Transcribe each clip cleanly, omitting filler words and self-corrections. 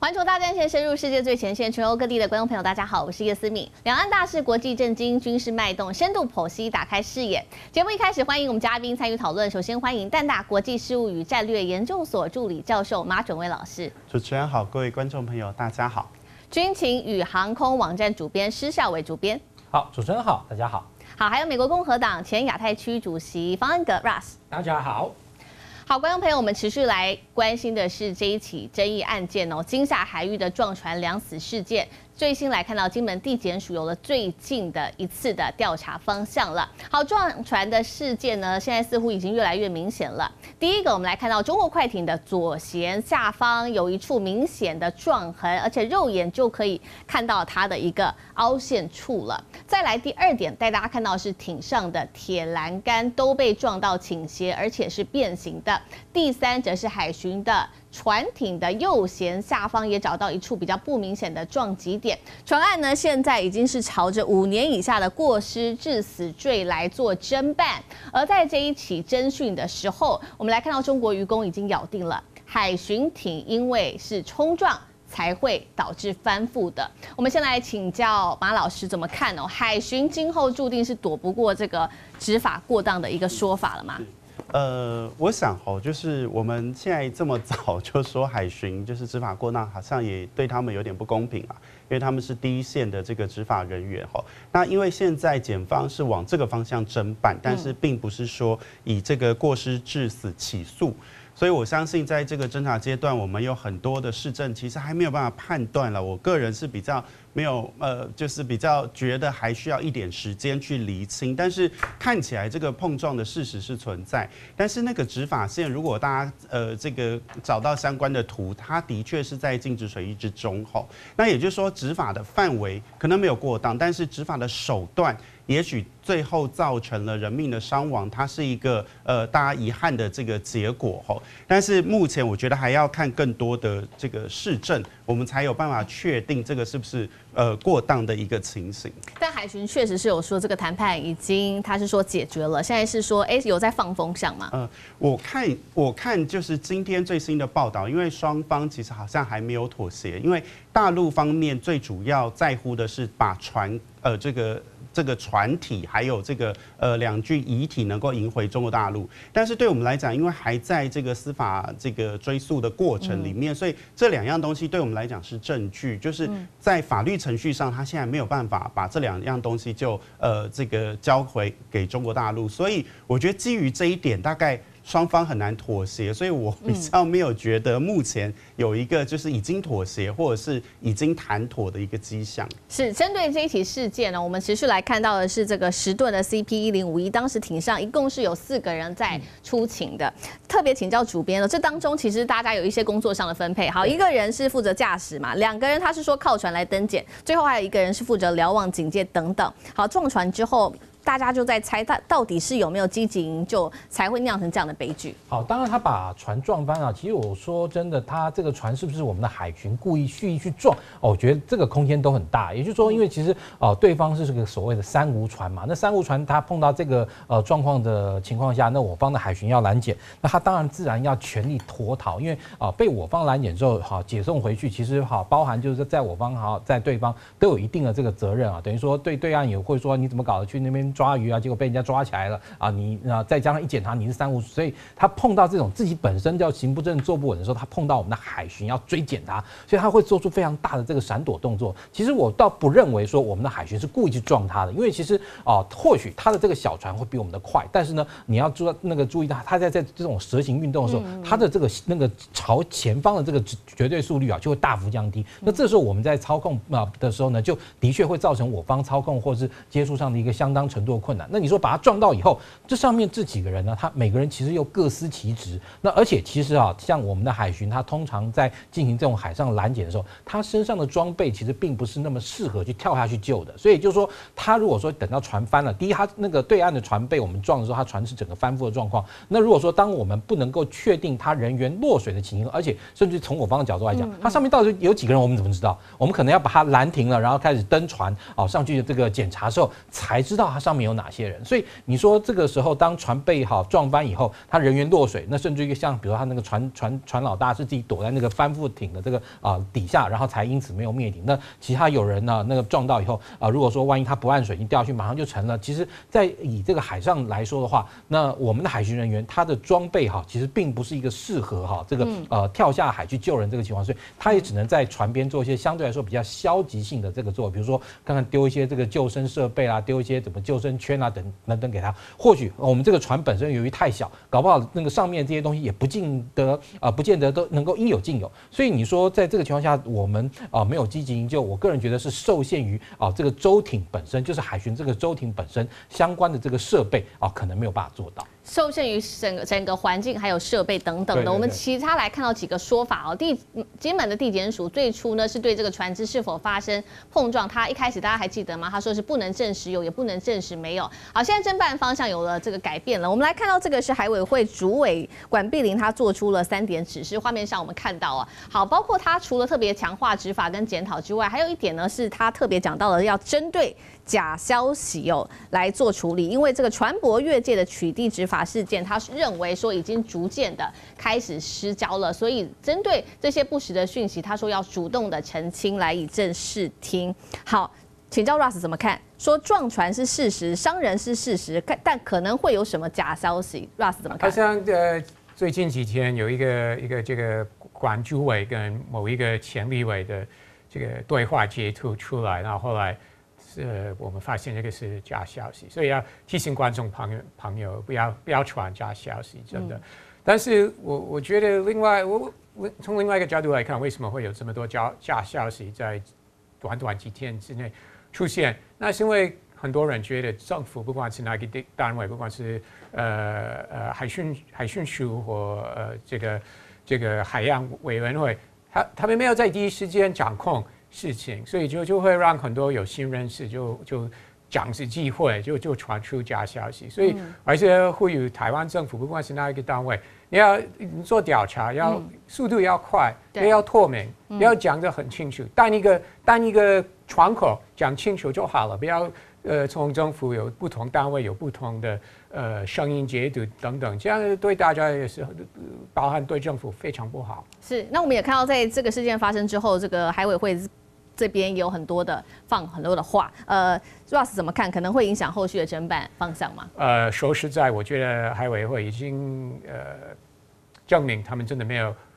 环球大战线深入世界最前线，全欧各地的观众朋友，大家好，我是叶思敏。两岸大事、国际震惊、军事脉动，深度剖析，打开视野。节目一开始，欢迎我们嘉宾参与讨论。首先欢迎淡大国际事务与战略研究所助理教授马准威老师。 主持人好，各位观众朋友，大家好。 军情与航空网站主编施孝伟主编。 好，主持人好，大家好。 好，还有美国共和党前亚太区主席方恩格 Russ。 大家好。 好，观众朋友，我们持续来关心的是这一起争议案件哦，金厦海域的撞船两死事件。最新来看到金门地检署有了最近的一次的调查方向了。好，撞船的事件呢，现在似乎已经越来越明显了。第一个，我们来看到中国快艇的左舷下方有一处明显的撞痕，而且肉眼就可以看到它的一个凹陷处了。再来第二点，带大家看到是艇上的铁栏杆都被撞到倾斜，而且是变形的。第三则是海巡的船艇的右舷下方也找到一处比较不明显的撞击点。船案呢，现在已经是朝着5年以下的过失致死罪来做侦办。而在这一起侦讯的时候，我们来看到中国渔工已经咬定了海巡艇因为是冲撞才会导致翻覆的。我们先来请教马老师怎么看哦？海巡今后注定是躲不过这个执法过当的一个说法了吗？ 我想就是我们现在这么早就说海巡就是执法过当，好像也对他们有点不公平啊，因为他们是第一线的这个执法人员那因为现在检方是往这个方向侦办，但是并不是说以这个过失致死起诉。所以我相信，在这个侦查阶段，我们有很多的事证，其实还没有办法判断了。我个人是比较没有就是比较觉得还需要一点时间去厘清。但是看起来这个碰撞的事实是存在，但是那个执法线，如果大家这个找到相关的图，它的确是在禁止水域之中那也就是说，执法的范围可能没有过当，但是执法的手段，也许最后造成了人命的伤亡，它是一个大家遗憾的这个结果但是目前我觉得还要看更多的这个事证，我们才有办法确定这个是不是过当的一个情形。 但海巡确实是有说这个谈判已经，他是说解决了，现在是说有在放风向吗？ 我看就是今天最新的报道，因为双方其实好像还没有妥协，因为大陆方面最主要在乎的是把船这个船体还有这个2具遗体能够迎回中国大陆，但是对我们来讲，因为还在这个司法这个追诉的过程里面，所以这2样东西对我们来讲是证据，就是在法律程序上，他现在没有办法把这2样东西就这个交回给中国大陆，所以我觉得基于这一点，大概双方很难妥协，所以我比较没有觉得目前有一个就是已经妥协或者是已经谈妥的一个迹象。 是针对这一起事件呢，我们持续来看到的是这个10吨的 CP1051，当时艇上一共是有4个人在出勤的。特别请教主编了，这当中其实大家有一些工作上的分配。好，一个人是负责驾驶嘛，2个人他是说靠船来登检，最后还有一个人是负责瞭望警戒等等。好，撞船之后，大家就在猜他到底是有没有积极营救，才会酿成这样的悲剧。 好，当然他把船撞翻了。其实我说真的，他这个船是不是我们的海巡故意蓄意去撞？我觉得这个空间都很大。也就是说，因为其实对方是这个所谓的3无船嘛，那3无船他碰到这个状况的情况下，那我方的海巡要拦检，那他当然自然要全力脱逃，因为被我方拦检之后解送回去，其实包含就是在我方在对方都有一定的这个责任等于说对岸也会说你怎么搞得去那边抓鱼啊，结果被人家抓起来了你再加上一检查你是3无，所以他碰到这种自己本身叫行不正坐不稳的时候，他碰到我们的海巡要追检他，所以他会做出非常大的这个闪躲动作。其实我倒不认为说我们的海巡是故意去撞他的，因为其实或许他的这个小船会比我们的快，但是呢，你要注意到他在这种蛇形运动的时候，他的这个朝前方的这个绝对速率就会大幅降低。那这时候我们在操控的时候呢，就的确会造成我方操控或是接触上的一个相当程度的困难。那你说把他撞到以后，这上面这几个人呢，他每个人其实又各司其职。那而且其实像我们的海巡，他通常在进行这种海上拦检的时候，他身上的装备其实并不是那么适合去跳下去救的。所以就是说，他如果说等到船翻了，第一，他那个对岸的船被我们撞的时候，他船是整个翻覆的状况。那如果说当我们不能够确定他人员落水的情形，而且甚至从我方的角度来讲，他上面到底有几个人，我们怎么知道？我们可能要把他拦停了，然后开始登船上去这个检查的时候，才知道他上上面有哪些人。所以你说这个时候当船被撞翻以后，他人员落水，那甚至于像比如他那个船老大是自己躲在那个帆布艇的这个底下，然后才因此没有灭顶。那其他有人呢，那个撞到以后如果说万一他不按水泥掉下去，马上就沉了。其实，在以这个海上来说的话，那我们的海巡人员他的装备其实并不是一个适合这个跳下海去救人这个情况，所以他也只能在船边做一些相对来说比较消极性的这个做，比如说看看丢一些这个救生设备啦，丢一些怎么救生圈啊等等给他。或许我们这个船本身由于太小，搞不好那个上面这些东西也不见得都能够应有尽有。所以你说在这个情况下，我们没有积极营救，我个人觉得是受限于这个舟艇本身，就是海巡这个舟艇本身相关的这个设备可能没有办法做到。 受限于整个环境还有设备等等的，我们其他来看到几个说法金门的地检署最初呢是对这个船只是否发生碰撞，他一开始大家还记得吗？他说是不能证实有，也不能证实没有。好，现在侦办方向有了这个改变了。我们来看到这个是海委会主委管碧玲，他做出了3点指示，画面上我们看到好，包括他除了特别强化执法跟检讨之外，还有一点呢是他特别讲到了要针对假消息来做处理，因为这个船舶越界的取缔执法事件，他认为说已经逐渐的开始失焦了，所以针对这些不实的讯息，他说要主动的澄清，来以正视听。好，请教 Russ 怎么看？说撞船是事实，伤人是事实，但可能会有什么假消息 ？Russ 怎么看？ 好像最近几天有一个这个管主委跟某一个前立委的这个对话截图出来，然后后来。我们发现这个是假消息，所以要提醒观众朋友不要传假消息，真的。但是我觉得从另外一个角度来看，为什么会有这么多假消息在短几天之内出现？那是因为很多人觉得政府不管是哪个单位，不管是海巡署或这个海洋委员会，他们没有在第一时间掌控事情，所以就会让很多有心人士就掌握机会，就传出假消息。所以还是呼吁台湾政府，不管是哪一个单位，你做调查，速度要快，也要透明，要讲得很清楚。单一个窗口讲清楚就好了，不要从政府有不同单位有不同的声音解读等等，这样对大家也是包含对政府非常不好。 是，那我们也看到在这个事件发生之后，这个海委会这边有很多的话，Russ 怎么看？可能会影响后续的侦办方向吗？ 说实在，我觉得海委会已经证明他们真的没有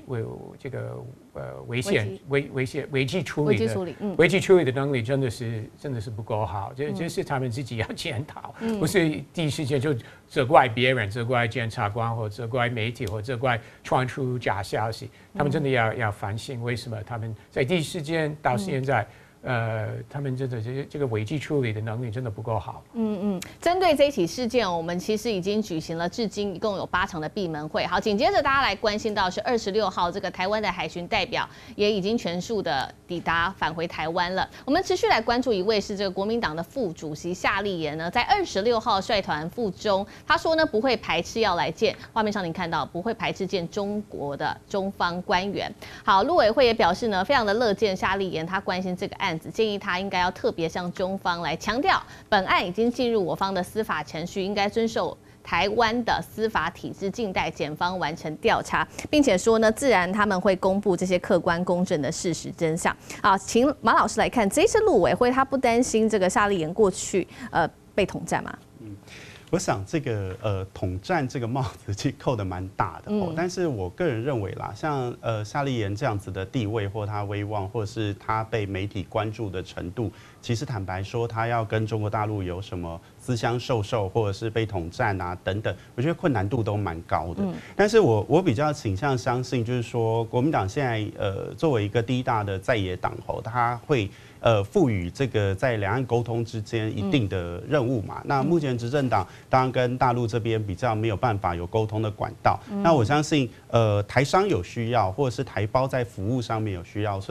危机处理的能力真的是不够好，这是他们自己要检讨，不是第一时间就责怪别人，责怪检察官或责怪媒体或责怪传出假消息，他们真的要反省为什么他们在第一时间到现在。他们真的这个危机处理的能力真的不够好。 针对这一起事件，我们其实已经举行了至今一共有8场的闭门会。好，紧接着大家来关心到是26号，这个台湾的海巡代表也已经全数的抵达返回台湾了。我们持续来关注一位是这个国民党的副主席夏立言呢，在26号率团赴中，他说呢不会排斥要来见，画面上您看到不会排斥见中国的中方官员。好，陆委会也表示呢，非常的乐见夏立言，他关心这个案子，建议他应该要特别向中方来强调，本案已经进入我方的司法程序，应该遵守台湾的司法体制，静待检方完成调查，并且说呢，自然他们会公布这些客观公正的事实真相。好，请马老师来看，这一次陆委会他不担心这个夏立言过去被统战吗？ 我想这个统战这个帽子其实扣得蛮大的但是我个人认为啦，像夏立言这样子的地位或他威望，或者是他被媒体关注的程度，其实坦白说，他要跟中国大陆有什么私相授受，或者是被统战啊等等，我觉得困难度都蛮高的。但是我比较倾向相信，就是说国民党现在作为一个第一大的在野党他会赋予这个在两岸沟通之间一定的任务嘛。那目前执政党当然跟大陆这边比较没有办法有沟通的管道。那我相信台商有需要，或者是台胞在服务上面有需要，所以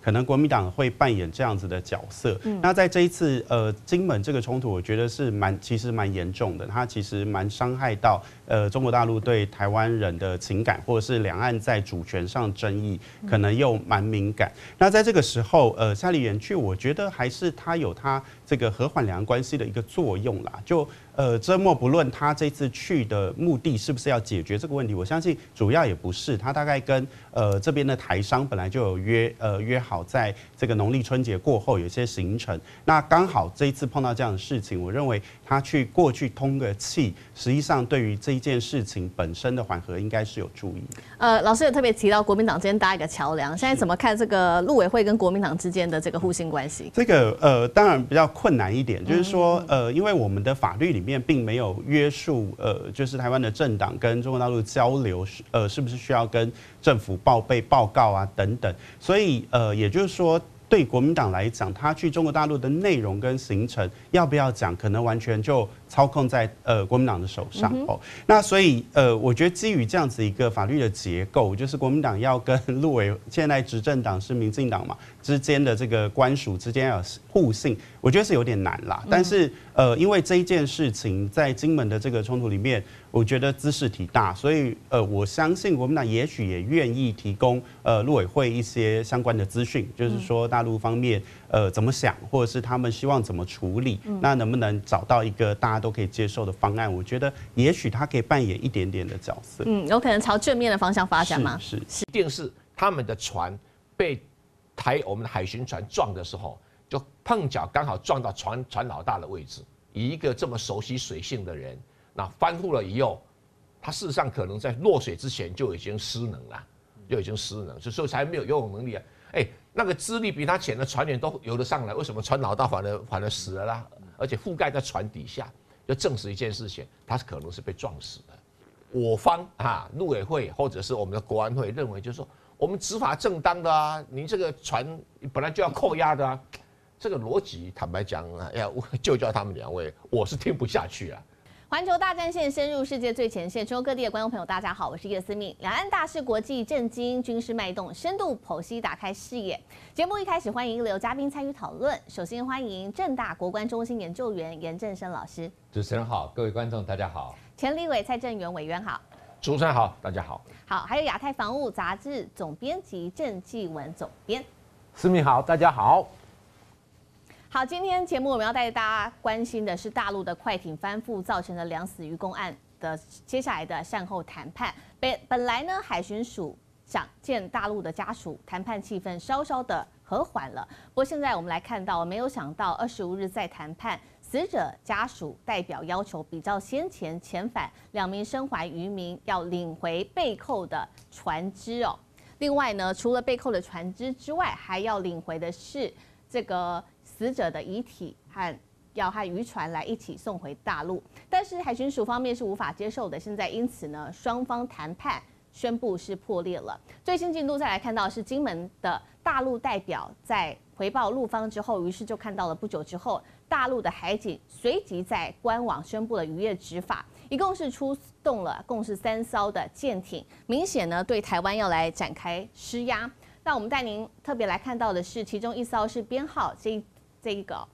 可能国民党会扮演这样子的角色。那在这一次金门这个冲突，我觉得是其实蛮严重的，它其实蛮伤害到中国大陆对台湾人的情感，或者是两岸在主权上争议，可能又蛮敏感。那在这个时候，夏立言去，我觉得还是他有他这个和缓两岸关系的一个作用啦。就这么不论他这次去的目的是不是要解决这个问题，我相信主要也不是。他大概跟这边的台商本来就有约好，在这个农历春节过后有些行程。那刚好这一次碰到这样的事情，我认为他过去通个气，实际上对于这一件事情本身的缓和应该是有注意的。 老师有特别提到国民党之间搭一个桥梁，现在怎么看这个陆委会跟国民党之间的这个互信关系？这个当然比较困难一点，就是说因为我们的法律里面并没有约束就是台湾的政党跟中国大陆交流是不是需要跟政府报告啊等等，所以也就是说。对国民党来讲，他去中国大陆的内容跟行程要不要讲，可能完全就操控在国民党的手上哦。那所以我觉得基于这样子一个法律的结构，就是国民党要跟陆委现在执政党是民进党嘛之间的这个官署之间要有互信，我觉得是有点难啦。但是因为这一件事情在金门的这个冲突里面，我觉得姿势体大，所以我相信国民党也许也愿意提供陆委会一些相关的资讯，就是说大陆方面怎么想，或者是他们希望怎么处理，那能不能找到一个大家都可以接受的方案？我觉得也许他可以扮演一点点的角色。 有可能朝正面的方向发展吗？ 是，一定是他们的船被我们的海巡船撞的时候，就碰巧刚好撞到船老大的位置，以一个这么熟悉水性的人。那翻覆了以后，他事实上可能在落水之前就已经失能了，所以才没有游泳能力啊。那个资历比他浅的船员都游得上来，为什么船老大反而死了啦？而且覆盖在船底下，就证实一件事情，他可能是被撞死的。我方陆委会或者是我们的国安会认为，就是说我们执法正当的啊，您这个船本来就要扣押的啊，这个逻辑坦白讲要就叫他们两位，我是听不下去啊。 环球大战线深入世界最前线，全国各地的观众朋友，大家好，我是叶思密。两岸大事、国际震惊、军事脉动，深度剖析，打开视野。节目一开始，欢迎一流嘉宾参与讨论。首先欢迎政大国关中心研究员严正声老师。 主持人好，各位观众大家好。 前立委蔡正元委员好。 主持人好，大家好。 好，还有亚太防务杂志总编辑郑继文总编。 思密好，大家好。 好，今天节目我们要带大家关心的是大陆的快艇翻覆造成的2死渔工案的接下来的善后谈判。本来呢，海巡署长见大陆的家属，谈判气氛稍稍的和缓了。不过现在我们来看到，没有想到25日在谈判，死者家属代表要求比照先前遣返2名深怀渔民要领回被扣的船只哦。另外呢，除了被扣的船只之外，还要领回的是这个死者的遗体要和渔船来一起送回大陆，但是海巡署方面是无法接受的。现在因此呢，双方谈判宣布是破裂了。最新进度再来看到是金门的大陆代表在回报陆方之后，于是就看到了不久之后，大陆的海警随即在官网宣布了渔业执法，一共是出动了共是3艘的舰艇，明显呢对台湾要来展开施压。那我们带您特别来看到的是，其中一艘是编号这一个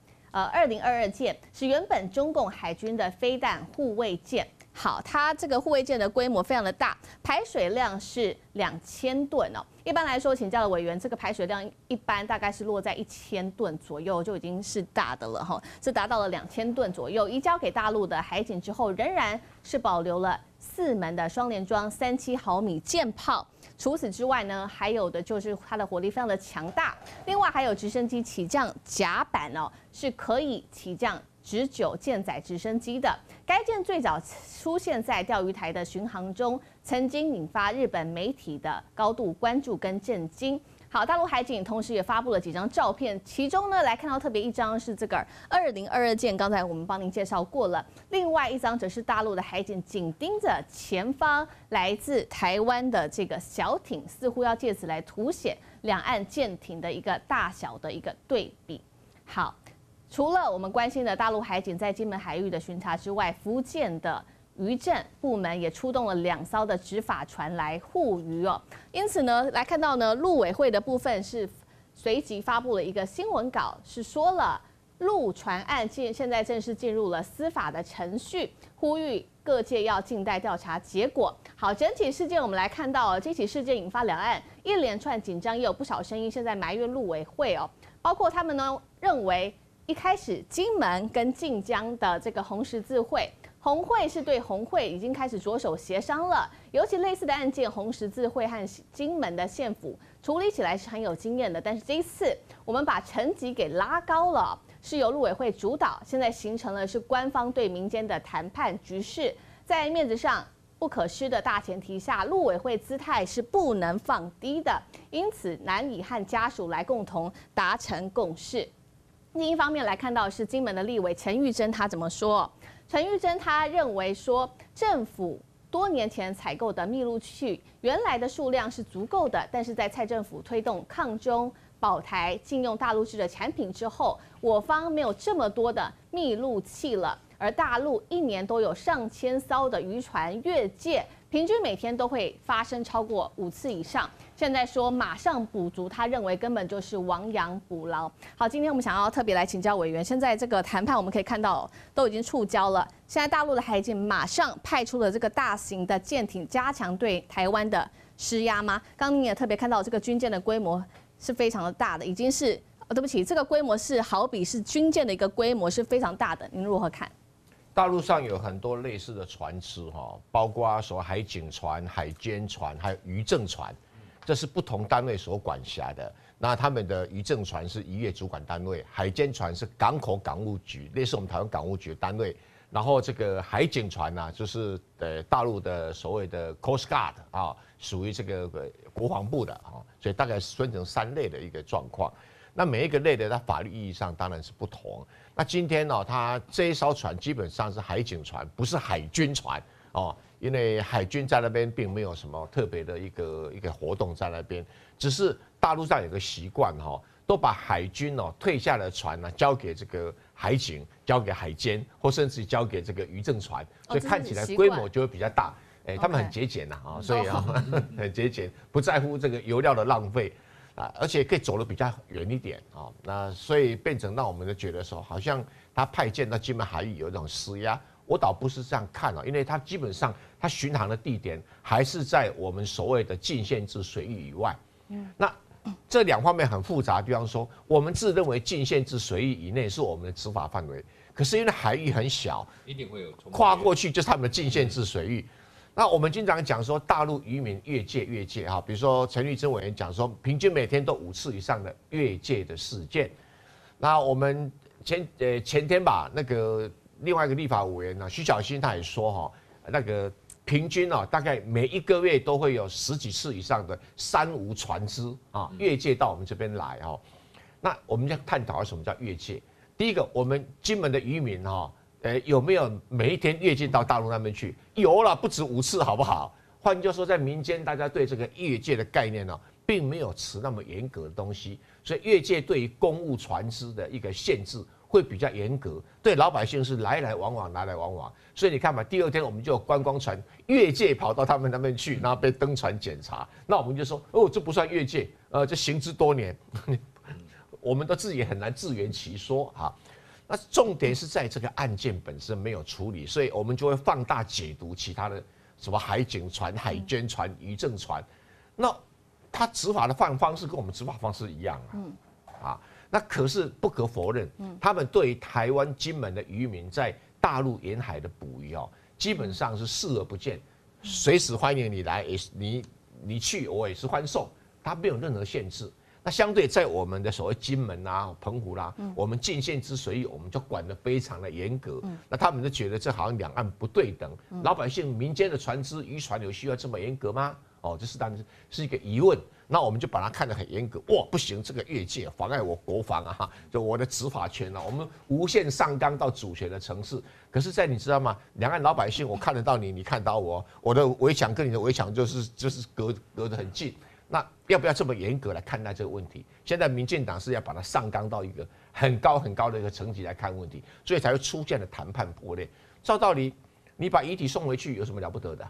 2022舰，是原本中共海军的飞弹护卫舰。好，它这个护卫舰的规模非常的大，排水量是2000吨哦。一般来说，请教的委员，这个排水量一般大概是落在1000吨左右，就已经是大的了哈，是达到了2000吨左右。移交给大陆的海警之后，仍然是保留了4门的双联装37毫米舰炮。除此之外呢，还有的就是它的火力非常的强大。另外还有直升机起降甲板哦，是可以起降直9舰载直升机的。该舰最早出现在钓鱼台的巡航中，曾经引发日本媒体的高度关注跟震惊。好，大陆海警同时也发布了几张照片，其中呢来看到特别一张是这个2022舰，刚才我们帮您介绍过了。另外一张则是大陆的海警紧盯着前方来自台湾的这个小艇，似乎要借此来凸显两岸舰艇的一个大小的一个对比。好，除了我们关心的大陆海警在金门海域的巡查之外，福建的渔政部门也出动了2艘的执法船来护渔哦。因此呢，来看到呢，陆委会的部分是随即发布了一个新闻稿，是说了陆船案现在正式进入了司法的程序，呼吁各界要静待调查结果。好，整体事件我们来看到，这起事件引发两岸一连串紧张，也有不少声音现在埋怨陆委会哦，包括他们呢认为一开始金门跟晋江的这个红十字会。红会是对红会已经开始着手协商了，尤其类似的案件，红十字会和金门的县府处理起来是很有经验的。但是这一次，我们把层级给拉高了，是由陆委会主导，现在形成了是官方对民间的谈判局势，在面子上不可失的大前提下，陆委会姿态是不能放低的，因此难以和家属来共同达成共识。另一方面来看到的是金门的立委陈玉珍，他怎么说？陈玉珍他认为说，政府多年前采购的密录器原来的数量是足够的，但是在蔡政府推动抗中保台禁用大陆制的产品之后，我方没有这么多的密录器了，而大陆一年都有上千艘的渔船越界，平均每天都会发生超过5次以上。现在说马上补足，他认为根本就是亡羊补牢。好，今天我们想要特别来请教委员，现在这个谈判我们可以看到都已经触礁了，现在大陆的海警马上派出了这个大型的舰艇，加强对台湾的施压吗？刚您也特别看到这个军舰的规模是非常的大的，已经是对不起，这个规模是好比是军舰的一个规模是非常大的，您如何看？ 大陆上有很多类似的船只哈，包括所谓海警船、海监船，还有渔政船，这是不同单位所管辖的。那他们的渔政船是渔业主管单位，海监船是港口港务局，类似我们台湾港务局的单位。然后这个海警船呢，就是大陆的所谓的 Coast Guard 啊，属于这个国防部的啊，所以大概分成3类的一个状况。那每一个类的，它法律意义上当然是不同。那今天呢，它这一艘船基本上是海警船，不是海军船哦，因为海军在那边并没有什么特别的一个活动在那边，只是大陆上有个习惯哈，都把海军哦退下的船呢交给这个海警，交给海监，或甚至交给这个渔政船，所以看起来规模就会比较大。他们很节俭呐啊，所以啊很节俭，不在乎这个油料的浪费。而且可以走得比较远一点啊，那所以变成让我们就觉得说，好像他派舰到金门海域有一种施压，我倒不是这样看因为他基本上他巡航的地点还是在我们所谓的禁限制水域以外。那这2方面很复杂，比方说我们自认为禁限制水域以内是我们的执法范围，可是因为海域很小， 一定会有跨过去就是他们的禁限制水域。那我们经常讲说大陆渔民越界哈，比如说陈玉珍委员讲说，平均每天都5次以上的越界的事件。那我们前天吧，那个另外一个立法委员呢，徐小新他也说哈，那个平均大概每1个月都会有10几次以上的3无船只啊越界到我们这边来哈。那我们要探讨什么叫越界？第一个，我们金门的渔民哈。有没有每一天越界到大陆那边去？有了，不止5次，好不好？换句话说，在民间大家对这个越界的概念并没有持那么严格的东西，所以越界对于公务船只的一个限制会比较严格，对老百姓是来来往往。所以你看嘛，第2天我们就有观光船越界跑到他们那边去，然后被登船检查，那我们就说这不算越界，这行之多年，我们都自己很难自圆其说哈。那重点是在这个案件本身没有处理，所以我们就会放大解读其他的什么海警船、海监船、渔政船，那他执法的方式跟我们执法方式一样那可是不可否认，他们对台湾金门的渔民在大陆沿海的捕鱼基本上是视而不见，随时欢迎你来，你去我也是欢送，他没有任何限制。那相对在我们的所谓金门澎湖我们禁限制水域我们就管得非常的严格。那他们就觉得这好像两岸不对等，老百姓民间的船只渔船有需要这么严格吗？这是当然是一个疑问。那我们就把它看得很严格，哇，不行，这个越界妨碍我国防就我的执法权我们无限上纲到主权的层次。可是，在你知道吗？两岸老百姓，我看得到你，你看到我，我的围墙跟你的围墙就是隔得很近。那要不要这么严格来看待这个问题？现在民进党是要把它上纲到一个很高的一个层级来看问题，所以才会出现了谈判破裂。照道理，你把遗体送回去有什么了不得的？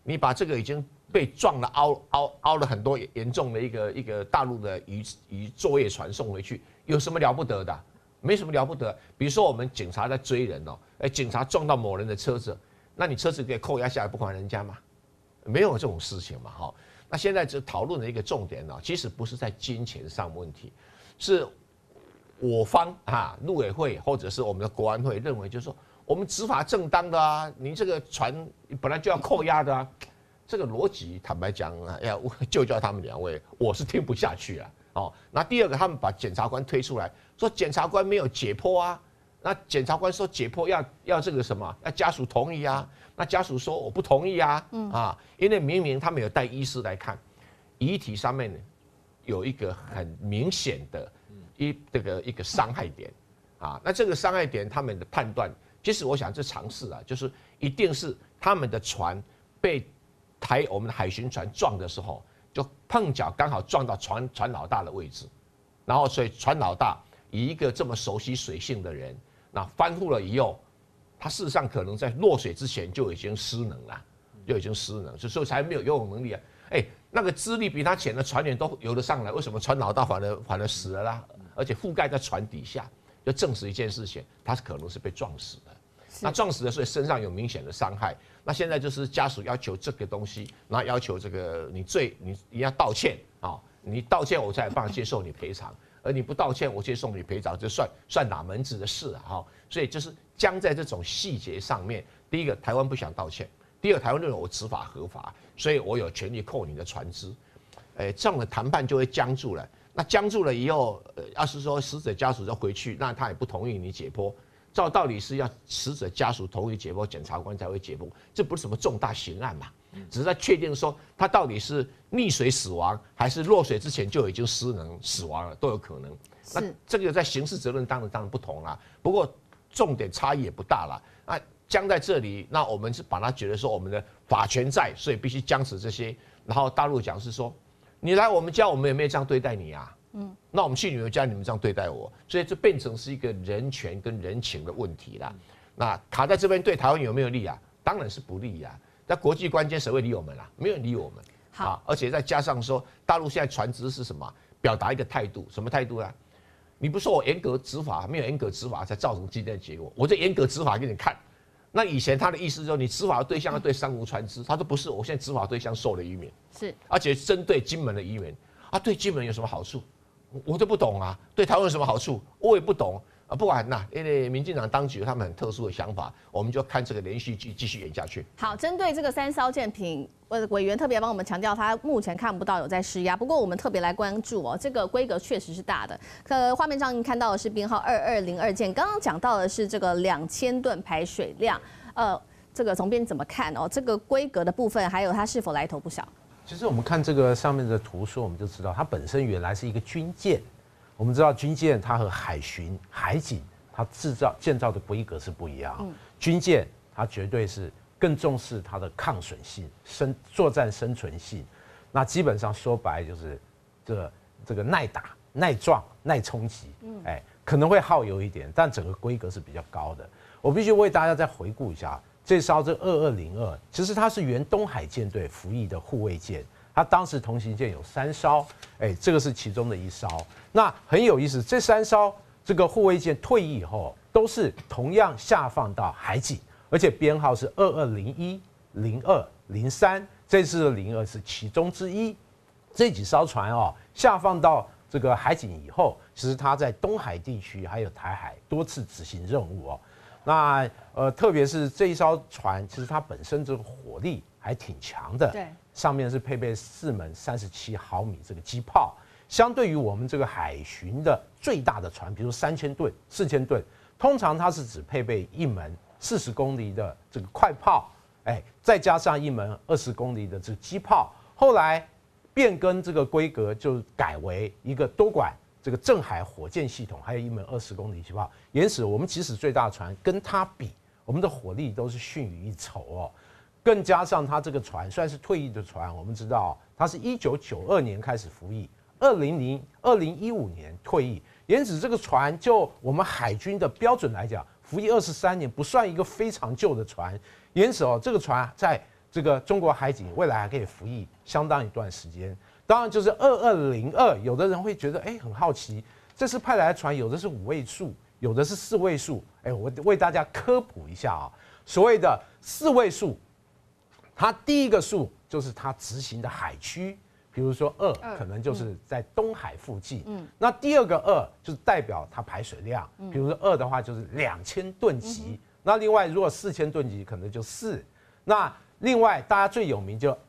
你把这个已经被撞了凹了很多严重的一个大陆的渔作业船送回去，有什么了不得的？没什么了不得。比如说我们警察在追人哦，警察撞到某人的车子，那你车子可以扣押下来不还人家吗？没有这种事情嘛，哈。那现在这讨论的一个重点呢，其实不是在金钱上问题，是我方陆委会或者是我们的国安会认为，就是说我们执法正当的啊，你这个船本来就要扣押的啊，这个逻辑坦白讲啊，要就叫他们两位，我是听不下去了哦。那第二个，他们把检察官推出来，说检察官没有解剖啊，那检察官说解剖要这个什么，要家属同意啊。那家属说我不同意啊，因为明明他们有带医师来看，遗体上面有一个很明显的一个伤害点啊，那这个伤害点他们的判断，其实我想这尝试啊，就是一定是他们的船被我们的海巡船撞的时候，就碰巧刚好撞到船老大的位置，然后所以船老大以一个这么熟悉水性的人，那翻覆了以后。他事实上可能在落水之前就已经失能了，所以才没有游泳能力啊。那个资历比他浅的船员都游得上来，为什么船老大反而死了啦？而且覆盖在船底下，就证实一件事情，他可能是被撞死的。那撞死的，所以身上有明显的伤害。那现在就是家属要求这个东西，然后要求这个你要道歉啊，你道歉我才有办法接受你赔偿。而你不道歉，我接受你赔偿，就算哪门子的事啊？哈，所以就是将在这种细节上面，第一个台湾不想道歉，第二个台湾认为我执法合法，所以我有权利扣你的船只，这样的谈判就会僵住了。那僵住了以后，要是说死者家属要回去，那他也不同意你解剖，照道理是要死者家属同意解剖，检察官才会解剖，这不是什么重大刑案嘛？只是在确定说他到底是溺水死亡，还是落水之前就已经失能死亡了，都有可能。那这个在刑事责任当然不同啦，不过重点差异也不大啦。那僵在这里，那我们是把它觉得说我们的法权在，所以必须僵持这些。然后大陆讲是说，你来我们家，我们也没有这样对待你啊。那我们去你们家，你们这样对待我，所以这变成是一个人权跟人情的问题啦。那卡在这边对台湾有没有利啊？当然是不利啊。在国际关键谁会理我们啦？没有人理我们。好，而且再加上说，大陆现在船只是什么？表达一个态度，什么态度啊？你不说我严格执法，没有严格执法才造成今天的结果，我就严格执法给你看。那以前他的意思就是你执法的对象要对三无船只，他说不是，我现在执法对象受了渔民，是，而且针对金门的渔民啊，对金门有什么好处？我都不懂啊，对台湾有什么好处？我也不懂。不管那，因为民进党当局有他们很特殊的想法，我们就看这个连续剧继续演下去。 好，针对这个3艘舰艇，委员特别帮我们强调，他目前看不到有在施压。不过我们特别来关注哦，这个规格确实是大的。画面上您看到的是编号2202舰，刚刚讲到的是这个2000吨排水量。这个总编怎么看哦？这个规格的部分，还有它是否来头不小？ 其实我们看这个上面的图说，我们就知道它本身原来是一个军舰。我们知道军舰它和海巡、海警它建造的规格是不一样。军舰它绝对是更重视它的抗损性、作战生存性。那基本上说白就是这个耐打、耐撞、耐冲击。可能会耗油一点，但整个规格是比较高的。我必须为大家再回顾一下这艘2202，其实它是原东海舰队服役的护卫舰。它当时同型舰有3艘，这个是其中的1艘。那很有意思，这3艘这个护卫舰退役以后，都是同样下放到海警，而且编号是2201、02、03，这次的02是其中之一。这几艘船下放到这个海警以后，其实它在东海地区还有台海多次执行任务那特别是这一艘船，其实它本身这个火力还挺强的。对。上面是配备4门37毫米这个机炮，相对于我们这个海巡的最大的船，比如3000吨、4000吨，通常它是只配备1门40公里的这个快炮，再加上1门20公里的这个机炮。后来变更这个规格，就改为一个多管这个正海火箭系统，还有1门20公里机炮。因此，我们即使最大的船跟它比，我们的火力都是逊于一筹更加上它这个船虽然是退役的船，我们知道它是1992年开始服役，2015年退役，因此这个船就我们海军的标准来讲，服役23年不算一个非常旧的船。因此这个船在这个中国海警未来还可以服役相当一段时间。当然，就是2202，有的人会觉得，很好奇，这次派来的船有的是5位数，有的是4位数。我为大家科普一下啊，所谓的4位数，它第一个数就是它执行的海区，比如说2可能就是在东海附近，那第二个2就是代表它排水量，比如说2的话就是2000吨级，那另外如果4000吨级可能就4，那另外大家最有名就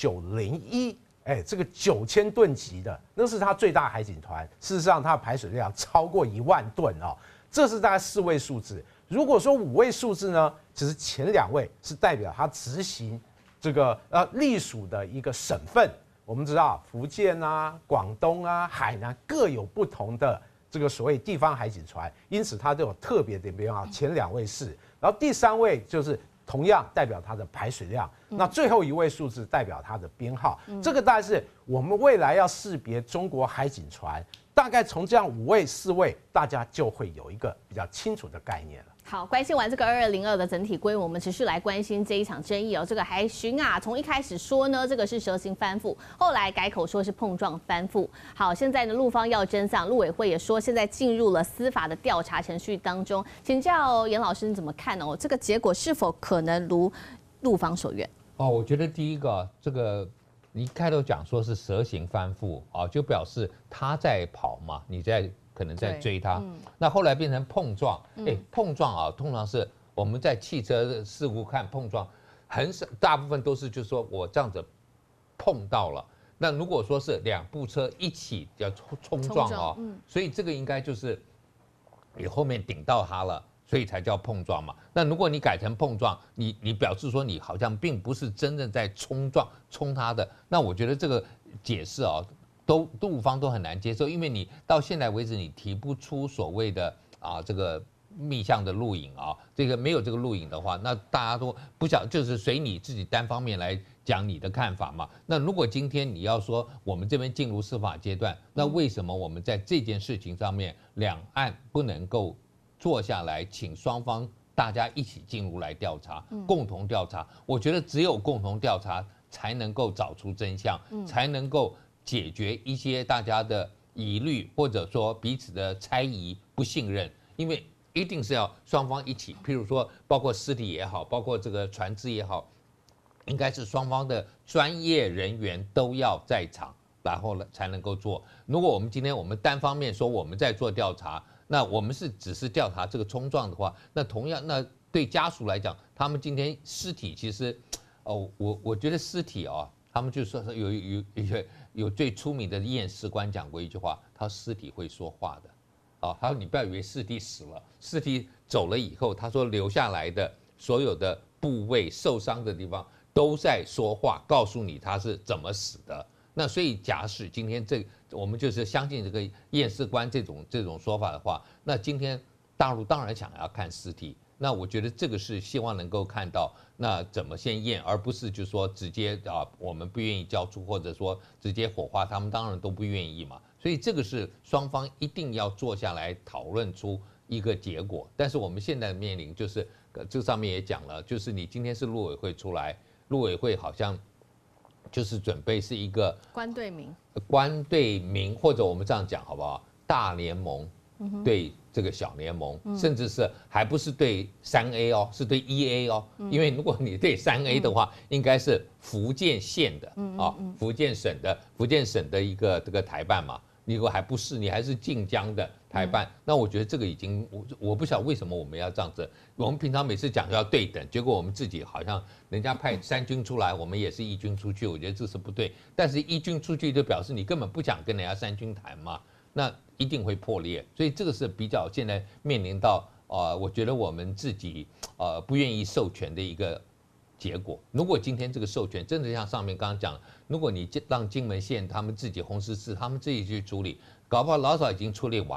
2901。这个9000吨级的，那是它最大海警团。事实上，它的排水量超过1万吨哦，这是大概4位数字。如果说5位数字呢，其实前2位是代表它执行这个隶属的一个省份。我们知道福建啊、广东啊、海南各有不同的这个所谓地方海警船，因此它都有特别的编号。前2位是，然后第3位就是同样代表它的排水量，那最后1位数字代表它的编号。这个大概是我们未来要识别中国海警船，大概从这样5位、4位，大家就会有一个比较清楚的概念了。 好，关心完这个2202的整体规模，我们持续来关心这一场争议哦。这个海巡啊，从一开始说呢，这个是蛇形翻覆，后来改口说是碰撞翻覆。好，现在呢，陆方要真相，陆委会也说现在进入了司法的调查程序当中。请教严老师，你怎么看哦？这个结果是否可能如陆方所愿？ 我觉得第一个，这个你开头讲说是蛇形翻覆啊，就表示他在跑嘛，你可能在追他，那后来变成碰撞，碰撞啊，通常是我们在汽车事故看碰撞，很少，大部分都是就是说我这样子碰到了，那如果说是2部车一起要冲撞哦，所以这个应该就是你后面顶到他了，所以才叫碰撞嘛。那如果你改成碰撞，你表示说你好像并不是真正在冲他的，那我觉得这个解释啊。陆方都很难接受，因为你到现在为止你提不出所谓的这个密相的录影啊，这个没有这个录影的话，那大家都不想就是随你自己单方面来讲你的看法嘛。那如果今天你要说我们这边进入司法阶段，那为什么我们在这件事情上面两岸不能够坐下来，请双方大家一起进入来调查，共同调查？我觉得只有共同调查才能够找出真相，才能够解决一些大家的疑虑，或者说彼此的猜疑、不信任，因为一定是要双方一起，譬如说，包括尸体也好，包括这个船只也好，应该是双方的专业人员都要在场，然后呢才能够做。如果我们今天我们单方面说我们在做调查，那我们只是调查这个冲撞的话，那同样那对家属来讲，他们今天尸体其实，我觉得尸体啊，他们就说有最出名的验尸官讲过一句话，他尸体会说话的，他说你不要以为尸体死了，尸体走了以后，他说留下来的所有的部位受伤的地方都在说话，告诉你他是怎么死的。那所以假使今天我们就是相信这个验尸官这种说法的话，那今天大陆当然想要看尸体。那我觉得这个是希望能够看到，那怎么先验，而不是就说直接我们不愿意交出，或者说直接火化，他们当然都不愿意嘛。所以这个是双方一定要坐下来讨论出一个结果。但是我们现在面临就是，这上面也讲了，就是你今天是陆委会出来，陆委会好像就是准备是一个官对民， 或者我们这样讲好不好？大联盟对这个小联盟，甚至是还不是对3A哦，是对1A哦。因为如果你对3A 的话，应该是福建县的福建省的一个这个台办嘛。如果还不是，你还是晋江的台办，那我觉得这个已经我不晓得为什么我们要这样子。我们平常每次讲要对等，结果我们自己好像人家派3军出来，我们也是1军出去，我觉得这是不对。但是1军出去就表示你根本不想跟人家3军谈嘛，那一定会破裂。所以这个是比较现在面临到我觉得我们自己不愿意授权的一个结果。如果今天这个授权真的像上面刚刚讲，如果你让金门县他们自己红十字他们自己去处理，搞不好老早已经处理完了，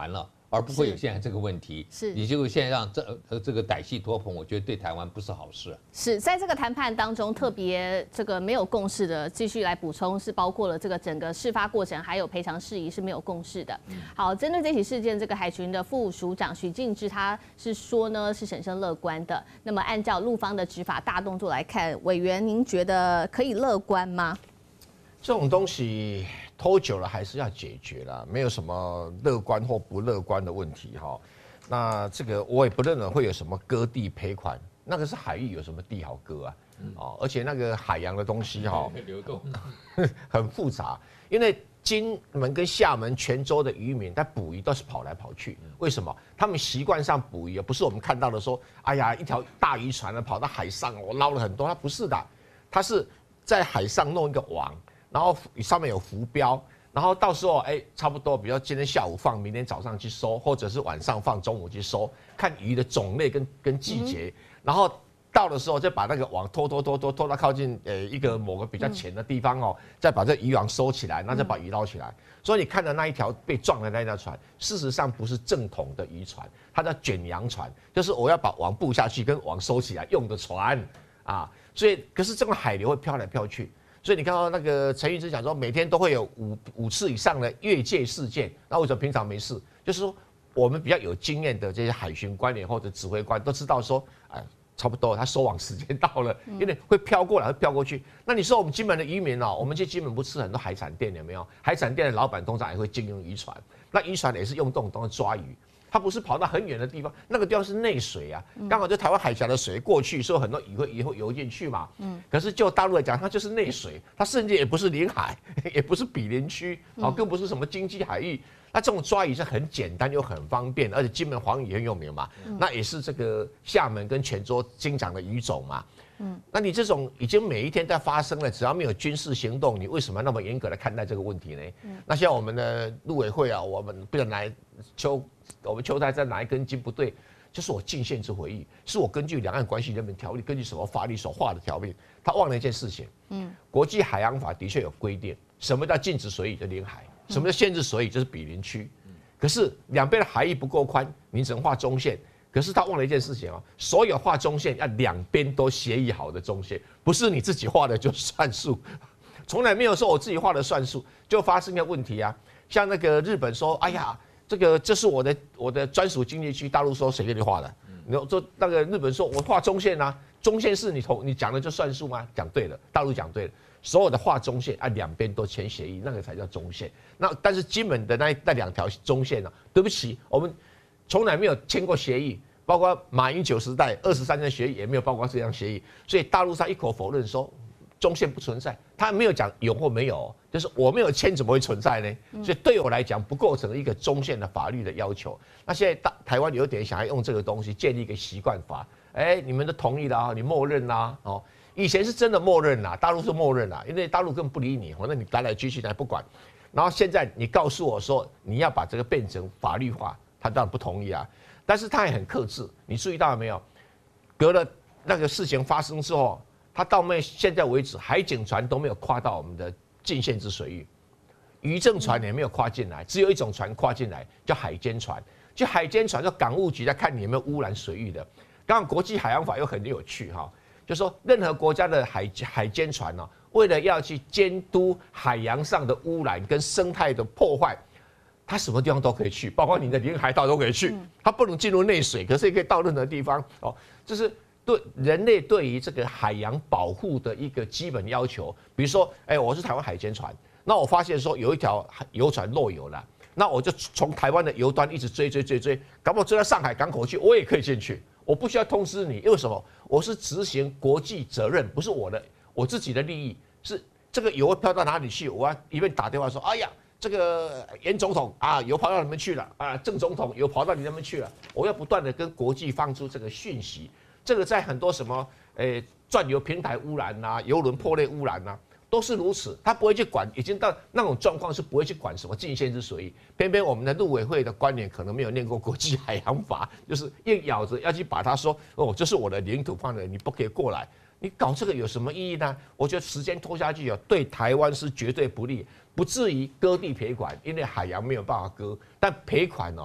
而不会有现在这个问题。 是， 你就现在让这个歹戏拖棚，我觉得对台湾不是好事。 是在这个谈判当中，特别这个没有共识的，继续来补充是包括了这个整个事发过程还有赔偿事宜是没有共识的。好，针对这起事件，这个海巡的副署长许敬之他是说呢是审慎乐观的。那么按照陆方的执法大动作来看，委员您觉得可以乐观吗？ 这种东西拖久了还是要解决啦，没有什么乐观或不乐观的问题哈。那这个我也不认为会有什么割地赔款，那个是海域有什么地好割啊？哦，而且那个海洋的东西哈， 流动很复杂，因为金门跟厦门、泉州的渔民，他捕鱼都是跑来跑去，为什么？他们习惯上捕鱼，不是我们看到的说，哎呀，一条大渔船呢跑到海上，我捞了很多，它不是的，它是在海上弄一个网。然后上面有浮标，然后到时候差不多，比如今天下午放，明天早上去收，或者是晚上放，中午去收，看鱼的种类跟季节，然后到的时候再把那个网拖到靠近一个某个比较浅的地方哦，再把这渔网收起来，然后再把鱼捞起来。所以你看的那一条被撞的那条船，事实上不是正统的渔船，它叫卷洋船，就是我要把网布下去跟网收起来用的船啊。所以可是这种海流会飘来飘去。所以你看到那个陈玉芝讲说，每天都会有五次以上的越界事件，那为什么平常没事？就是说，我们比较有经验的这些海巡官员或者指挥官都知道说，差不多他收网时间到了，因为会飘过来，会飘过去。那你说我们金门的渔民哦，我们去金门不吃很多海产店有没有？海产店的老板通常也会经营渔船，那渔船也是用这种东西抓鱼。它不是跑到很远的地方，那个地方是内水啊，刚好就台湾海峡的水过去，所以很多鱼会游进去嘛。可是就大陆来讲，它就是内水，它甚至也不是临海，也不是毗邻区，更不是什么经济海域。那这种抓鱼是很简单又很方便，而且金门黄鱼也很有名嘛，那也是这个厦门跟泉州经常的鱼种嘛。那你这种已经每一天在发生了，只要没有军事行动，你为什么那么严格的看待这个问题呢？那像我们的陆委会啊，我们不能来我们秋台在哪一根筋不对，就是我进限制回忆，是我根据两岸关系人民条例，根据什么法律所画的条例，他忘了一件事情。国际海洋法的确有规定，什么叫禁止水域就临海，什么叫限制水域就是毗邻区。可是两边的海域不够宽，你只能画中线。可是他忘了一件事情哦，所有画中线要两边都协议好的中线，不是你自己画的就算数，从来没有说我自己画的算数，就发生一个问题啊。像那个日本说，哎呀，这是我的专属经济区，大陆说谁给你画的？你说那个日本说我画中线啊，中线是你讲的就算数吗？讲对了，大陆讲对了，所有的画中线啊，两边都签协议，那个才叫中线。那但是金门的那两条中线呢、啊，对不起，我们从来没有签过协议。包括马英九时代23年协议也没有包括这样协议，所以大陆上一口否认说中线不存在，他没有讲有或没有，就是我没有签怎么会存在呢？所以对我来讲不构成一个中线的法律的要求。那现在台湾有点想要用这个东西建立一个习惯法，你们都同意了啊，你默认啦，哦，以前是真的默认啦，大陆是默认啦，因为大陆根本不理你，反正你来来去去他不管。然后现在你告诉我说你要把这个变成法律化，他当然不同意啊。但是他也很克制，你注意到了没有？隔了那个事情发生之后，他到现在为止，海警船都没有跨到我们的禁限制水域，渔政船也没有跨进来，只有一种船跨进来，叫海监船。就海监船，就港务局在看你有没有污染水域的。刚刚国际海洋法又很有趣哈，就说任何国家的海监船呢，为了要去监督海洋上的污染跟生态的破坏。它什么地方都可以去，包括你的临海道都可以去。它不能进入内水，可是也可以到任何地方。哦，这是对人类对于这个海洋保护的一个基本要求。比如说，我是台湾海监船，那我发现说有一条游船漏油了，那我就从台湾的油端一直追，搞不好追到上海港口去，我也可以进去，我不需要通知你，因为什么？我是执行国际责任，不是我自己的利益，是这个油飘到哪里去，我要一边打电话说，哎呀。这个严总统啊，油跑到你们去了啊，郑总统油跑到你那边去了。我要不断的跟国际放出这个讯息，这个在很多什么钻油平台污染啊、油轮破裂污染啊，都是如此。他不会去管，已经到那种状况是不会去管什么禁限制水域。偏偏我们的陆委会的官员可能没有念过国际海洋法，就是硬咬着要去把它说哦，这是我的领土范围，你不可以过来。你搞这个有什么意义呢？我觉得时间拖下去啊，对台湾是绝对不利，不至于割地赔款，因为海洋没有办法割，但赔款哦，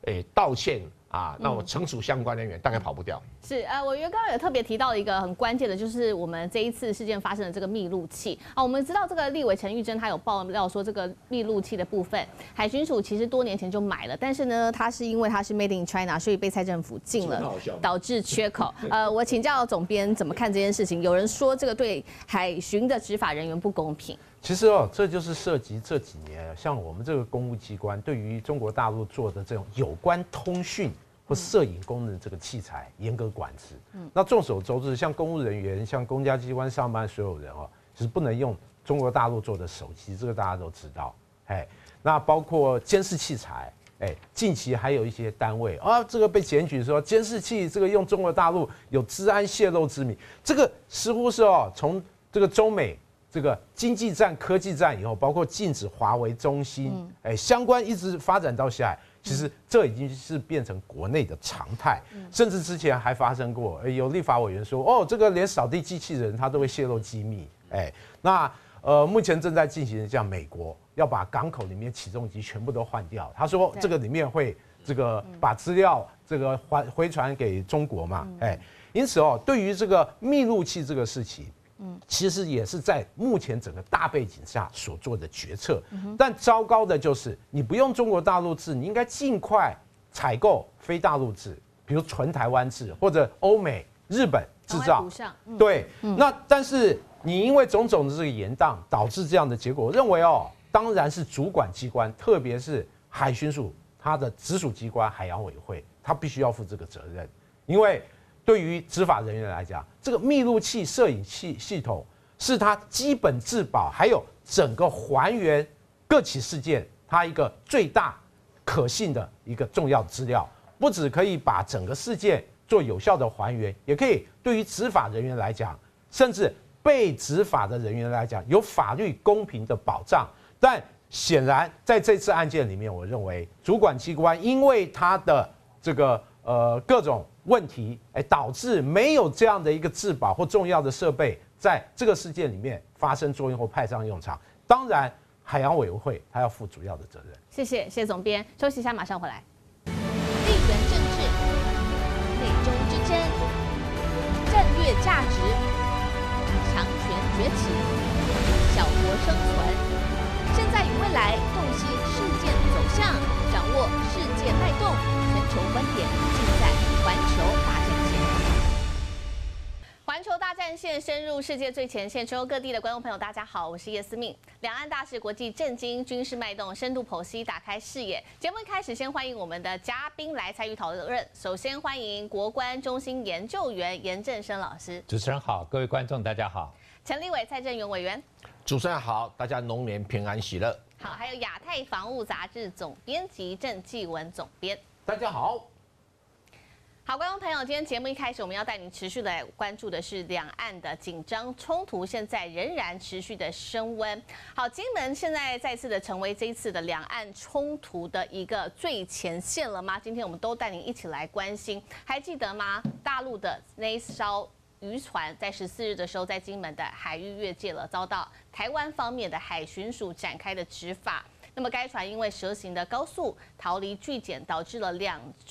道歉啊，那我惩处相关人员，大概跑不掉。 是委员刚刚有特别提到一个很关键的，就是我们这一次事件发生的这个密录器啊。我们知道这个立委陈玉珍他有爆料说，这个密录器的部分，海巡署其实多年前就买了，但是呢，它是因为它是 Made in China， 所以被蔡政府禁了，导致缺口。我请教总编怎么看这件事情？有人说这个对海巡的执法人员不公平。 其实这就是涉及这几年像我们这个公务机关对于中国大陆做的这种有关通讯或摄影功能这个器材严格管制。那众所周知，像公务人员、像公家机关上班所有人就是不能用中国大陆做的手机，这个大家都知道。那包括监视器材，近期还有一些单位这个被检举说监视器这个用中国大陆有治安泄露之名，这个似乎是从这个中美这个经济战、科技战以后，包括禁止华为、中兴，相关一直发展到现在。其实这已经是变成国内的常态，甚至之前还发生过，有立法委员说，这个连扫地机器人它都会泄露机密，那目前正在进行的，像美国要把港口里面起重机全部都换掉，他说这个里面会这个把资料这个回传给中国嘛，因此对于这个密录器这个事情。其实也是在目前整个大背景下所做的决策，但糟糕的就是你不用中国大陆制，你应该尽快采购非大陆制，比如纯台湾制或者欧美、日本制造。对，那但是你因为种种的这个延宕，导致这样的结果，我认为当然是主管机关，特别是海巡署它的直属机关海洋委员会，它必须要负这个责任，因为。对于执法人员来讲，这个密录器、摄影系统是它基本自保，还有整个还原各起事件它一个最大可信的一个重要资料。不只可以把整个事件做有效的还原，也可以对于执法人员来讲，甚至被执法的人员来讲，有法律公平的保障。但显然在这次案件里面，我认为主管机关因为它的这个各种问题，导致没有这样的一个自保或重要的设备在这个事件里面发生作用或派上用场。当然，海洋委员会它要负主要的责任。 谢谢总编，休息一下，马上回来。地缘政治、美中之争、战略价值、强权崛起、小国生存，现在与未来洞悉事件走向，掌握世界脉动，全球观点尽在环球大战线。环球大战线深入世界最前线，全球各地的观众朋友，大家好，我是叶思命。两岸大事、国际震惊、军事脉动，深度剖析，打开视野。节目一开始，先欢迎我们的嘉宾来参与讨论。首先欢迎国关中心研究员严正声老师。 主持人好，各位观众大家好。 陈立伟、蔡正元委员。 主持人好，大家龙年平安喜乐。 好，还有亚太防务杂志总编辑郑继文总编。 大家好。 好，观众朋友，今天节目一开始，我们要带您持续的来关注的是两岸的紧张冲突，现在仍然持续的升温。好，金门现在再次的成为这一次的两岸冲突的一个最前线了吗？今天我们都带您一起来关心。还记得吗？大陆的那一艘渔船在14日的时候，在金门的海域越界了，遭到台湾方面的海巡署展开的执法。那么该船因为蛇行的高速逃离拒检，导致了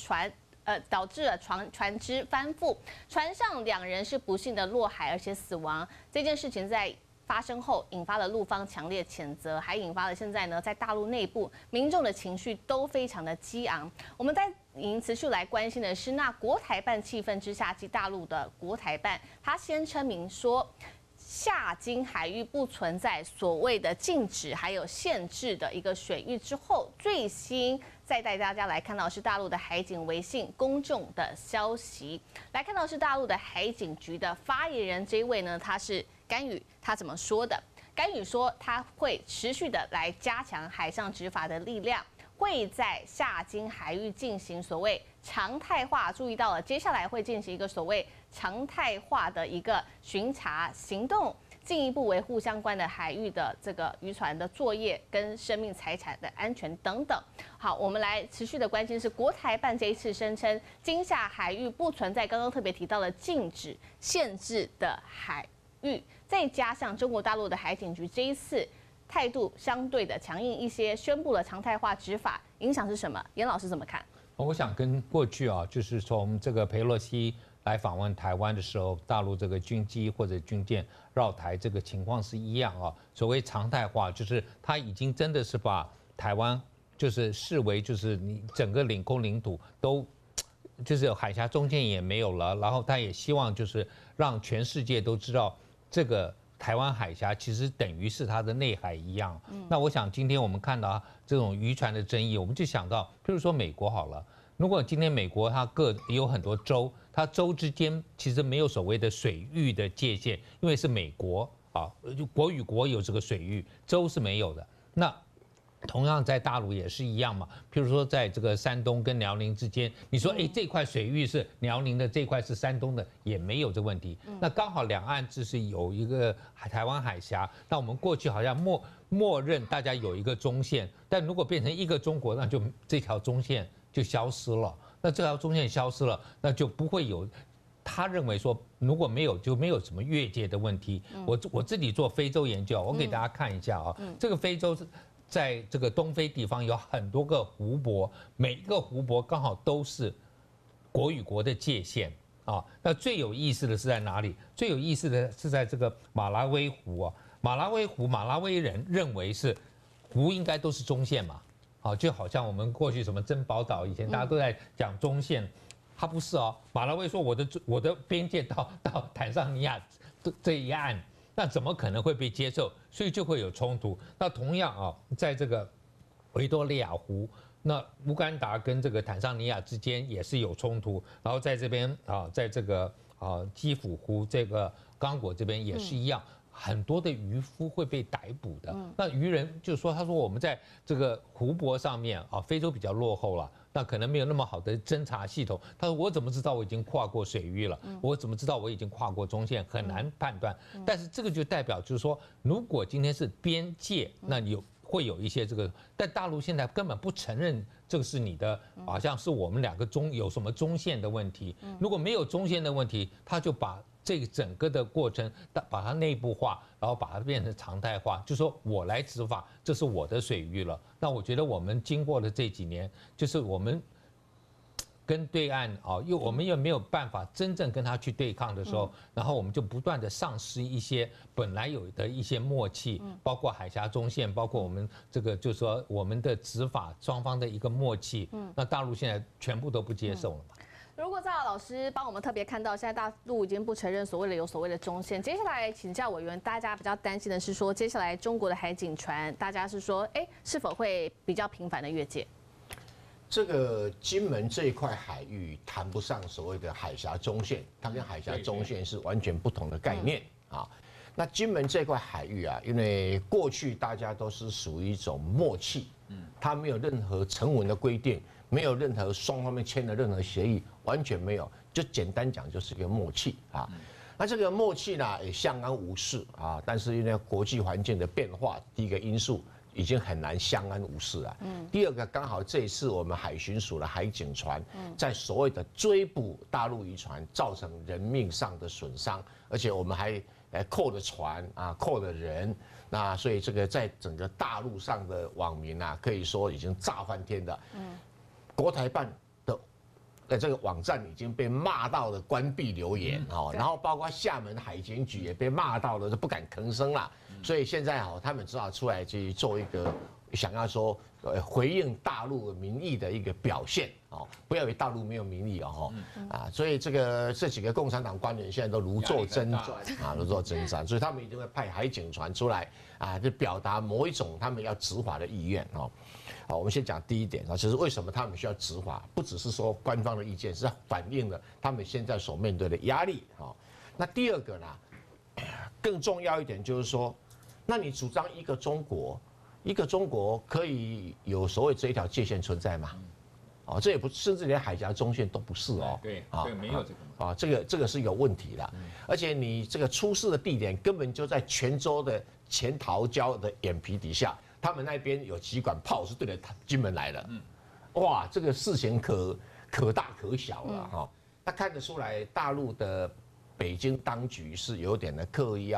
船只翻覆，船上2人是不幸的落海，而且死亡。这件事情在发生后，引发了陆方强烈谴责，还引发了现在呢，在大陆内部民众的情绪都非常的激昂。我们在持续来关心的是，那国台办气氛之下，即大陆的国台办，他先声明说，下金海域不存在所谓的禁止还有限制的一个水域之后，最新再带大家来看到是大陆的海警微信公众的消息，来看到是大陆的海警局的发言人这一位呢，他是甘宇，他怎么说的？甘宇说他会持续的来加强海上执法的力量，会在下金海域进行所谓常态化，注意到了，接下来会进行一个所谓常态化的一个巡查行动，进一步维护相关的海域的这个渔船的作业跟生命财产的安全等等。好，我们来持续的关心是国台办这一次声称，金厦海域不存在刚刚特别提到的禁止、限制的海域，再加上中国大陆的海警局这一次态度相对的强硬一些，宣布了常态化执法，影响是什么？严老师怎么看？ 我想跟过去啊，就是从这个裴洛西来访问台湾的时候，大陆这个军机或者军舰绕台这个情况是一样啊。所谓常态化，就是他已经真的是把台湾就是视为就是你整个领空领土都。就是海峡中线也没有了，然后他也希望就是让全世界都知道这个台湾海峡其实等于是它的内海一样。那我想今天我们看到这种渔船的争议，我们就想到，譬如说美国好了，如果今天美国它有很多州，它州之间其实没有所谓的水域的界限，因为是美国啊，就国与国有这个水域，州是没有的。那同样在大陆也是一样嘛，譬如说在这个山东跟辽宁之间，你说这块水域是辽宁的，这块是山东的，也没有这问题。那刚好两岸就是有一个台湾海峡，那我们过去好像默认大家有一个中线，但如果变成一个中国，那就这条中线就消失了。那这条中线消失了，那就不会有。他认为说，如果没有就没有什么越界的问题。我自己做非洲研究，我给大家看一下啊，这个非洲是。在这个东非地方有很多个湖泊，每一个湖泊刚好都是国与国的界限啊。那最有意思的是在哪里？最有意思的是在这个马拉维湖啊。马拉维湖，马拉维人认为是湖应该都是中线嘛，啊，就好像我们过去什么珍宝岛以前大家都在讲中线，它不是哦。马拉维说我的边界到坦桑尼亚这一岸。那怎么可能会被接受？所以就会有冲突。那同样啊，在这个维多利亚湖，那乌干达跟这个坦桑尼亚之间也是有冲突。然后在这边啊，在这个基辅湖这个刚果这边也是一样，很多的渔夫会被逮捕的。那渔人就说，他说我们在这个湖泊上面啊，非洲比较落后了。那可能没有那么好的侦查系统。他说：“我怎么知道我已经跨过水域了？我怎么知道我已经跨过中线？很难判断。但是这个就代表就是说，如果今天是边界，那会有一些这个，但大陆现在根本不承认这个是你的，好像是我们两个有什么中线的问题。如果没有中线的问题，他就把这个整个的过程把它内部化，然后把它变成常态化，就说我来执法，这是我的水域了。那我觉得我们经过了这几年，就是我们跟对岸啊，我们又没有办法真正跟他去对抗的时候，然后我们就不断的丧失一些本来有的一些默契，包括海峡中线，包括我们这个就是说我们的执法双方的一个默契。那大陆现在全部都不接受了嘛。 如果赵老师帮我们特别看到，现在大陆已经不承认有所谓的中线，接下来请教委员，大家比较担心的是说，接下来中国的海警船，大家是说，是否会比较频繁的越界？ 这个金门这一块海域谈不上所谓的海峡中线，它跟海峡中线是完全不同的概念啊。那金门这块海域啊，因为过去大家都是属于一种默契，它没有任何成文的规定。没有任何双方面签的任何协议，完全没有，就简单讲就是一个默契啊。那这个默契呢也相安无事啊，但是因为国际环境的变化，第一个因素已经很难相安无事了。第二个刚好这一次我们海巡署的海警船在所谓的追捕大陆渔船，造成人命上的损伤，而且我们还扣了船啊，扣了人。那所以这个在整个大陆上的网民啊，可以说已经炸翻天的。国台办的这个网站已经被骂到了关闭留言哦，然后包括厦门海警局也被骂到了，就不敢吭声了。所以现在他们只好出来去做一个想要说回应大陆民意的一个表现哦，不要以为大陆没有民意哦所以这几个共产党官员现在都如坐针毡啊，如坐针毡，所以他们一定会派海警船出来啊，就表达某一种他们要执法的意愿哦。好，我们先讲第一点啊，就是为什么他们需要执法，不只是说官方的意见，是反映了他们现在所面对的压力啊。那第二个呢，更重要一点就是说，那你主张一个中国可以有所谓这一条界限存在吗？哦，这也不，甚至连海峡中线都不是哦。 对，没有这个啊，这个是有问题的，而且你这个出事的地点根本就在泉州的前桃礁的眼皮底下。他们那边有几管炮是对着金门来的，哇，这个事情可大可小了哈。他看得出来，大陆的北京当局是有点的刻意要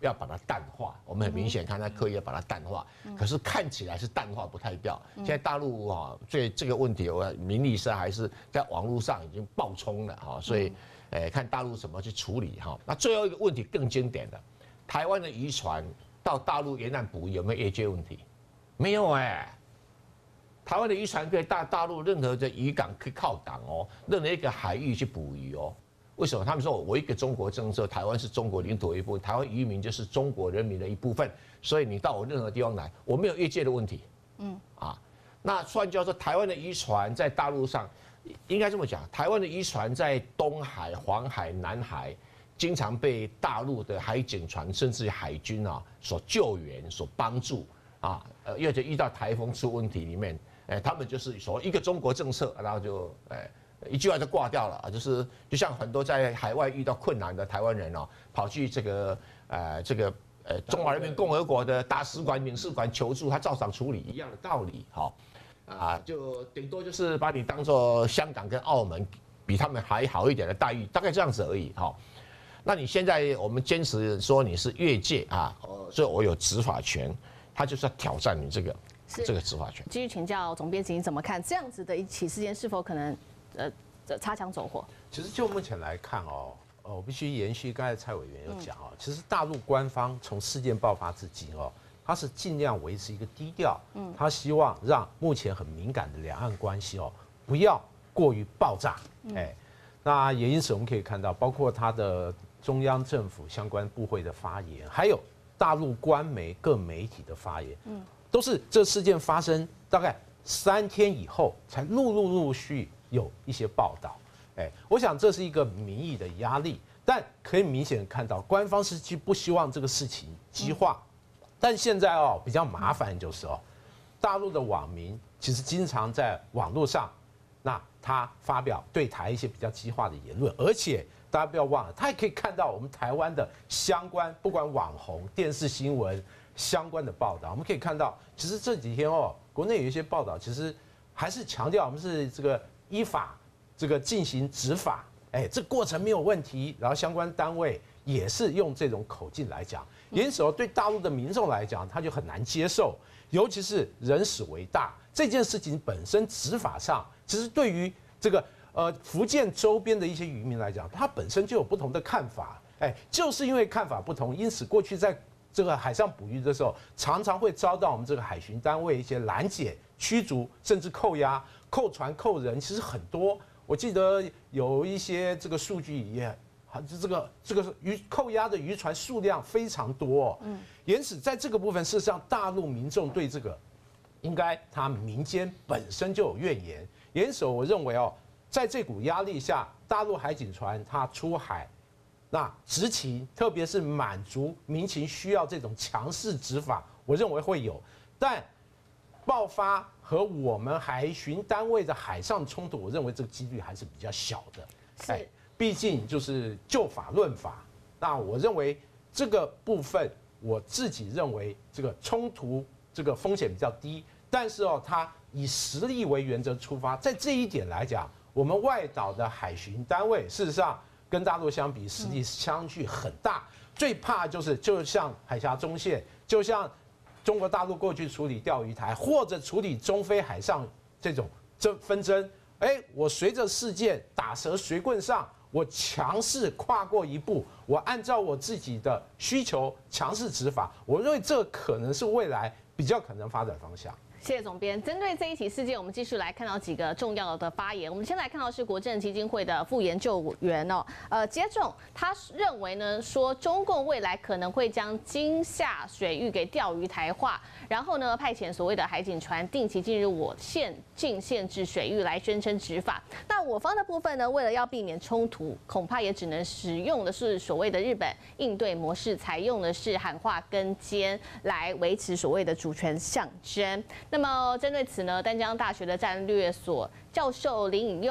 要把它淡化。我们很明显看它刻意要把它淡化，可是看起来是淡化不太掉。现在大陆对这个问题，名利社还是在网络上已经爆冲了所以看大陆怎么去处理那最后一个问题更经典的，台湾的渔船到大陆沿岸捕鱼有没有业界问题？没有台湾的渔船可以到大陆任何的渔港可以靠港任何一个海域去捕鱼为什么？他们说我一个中国政策，台湾是中国领土的一部分，台湾渔民就是中国人民的一部分，所以你到我任何地方来，我没有业界的问题。那换句话说，台湾的渔船在大陆上，应该这么讲，台湾的渔船在东海、黄海、南海，经常被大陆的海警船甚至海军所救援、所帮助而且遇到台风出问题里面，他们就是所谓一个中国政策，然后就一句话就挂掉了就像很多在海外遇到困难的台湾人跑去这个中华人民共和国的大使馆、领事馆求助，他照常处理一样的道理就顶多就是把你当作香港跟澳门比他们还好一点的待遇，大概这样子而已那你现在我们坚持说你是越界所以我有执法权，他就是要挑战你这个执法权。 继续请教总编辑，你怎么看这样子的一起事件是否可能擦枪走火？ 其实就目前来看我必须延续刚才蔡委员有讲其实大陆官方从事件爆发至今他是尽量维持一个低调，他希望让目前很敏感的两岸关系不要过于爆炸，那也因此我们可以看到，包括他的中央政府相关部会的发言，还有大陆官媒各媒体的发言，都是这事件发生大概3天以后才陆续有一些报道，我想这是一个民意的压力，但可以明显看到官方是不希望这个事情激化。但现在比较麻烦就是大陆的网民其实经常在网络上，那他发表对台一些比较激化的言论，而且大家不要忘了，他也可以看到我们台湾的相关不管网红、电视新闻相关的报道，我们可以看到，其实这几天国内有一些报道，其实还是强调我们是这个依法这个进行执法，这过程没有问题，然后相关单位也是用这种口径来讲，因此对大陆的民众来讲，他就很难接受，尤其是人死为大这件事情本身执法上，其实对于这个福建周边的一些渔民来讲，他本身就有不同的看法，就是因为看法不同，因此过去在这个海上捕鱼的时候，常常会遭到我们这个海巡单位一些拦截、驱逐，甚至扣押、扣船、扣人，其实很多。我记得有一些这个数据也。这个扣押的渔船数量非常多因此在这个部分，事实上大陆民众对这个，应该他民间本身就有怨言，因此我认为在这股压力下，大陆海警船它出海，那执勤，特别是满足民情需要这种强势执法，我认为会有，但爆发和我们海巡单位的海上冲突，我认为这个几率还是比较小的。 是。 毕竟就是就法论法，那我认为这个部分，我自己认为这个冲突这个风险比较低，但是它以实力为原则出发，在这一点来讲，我们外岛的海巡单位事实上跟大陆相比，实力相距很大。最怕就像海峡中线，就像中国大陆过去处理钓鱼台，或者处理中非海上这种纷争，我随着事件打蛇随棍上。我强势跨过一步，我按照我自己的需求强势执法，我认为这可能是未来比较可能发展方向。 谢谢总编。针对这一起事件，我们继续来看到几个重要的发言。我们先来看到是国政基金会的副研究员接种，他认为呢说中共未来可能会将金厦水域给钓鱼台化，然后呢派遣所谓的海警船定期进入我县境限制水域来宣称执法。那我方的部分呢，为了要避免冲突，恐怕也只能使用的是所谓的日本应对模式，采用的是喊话跟监来维持所谓的主权象征。那么针对此呢，淡江大学的战略所教授林颖佑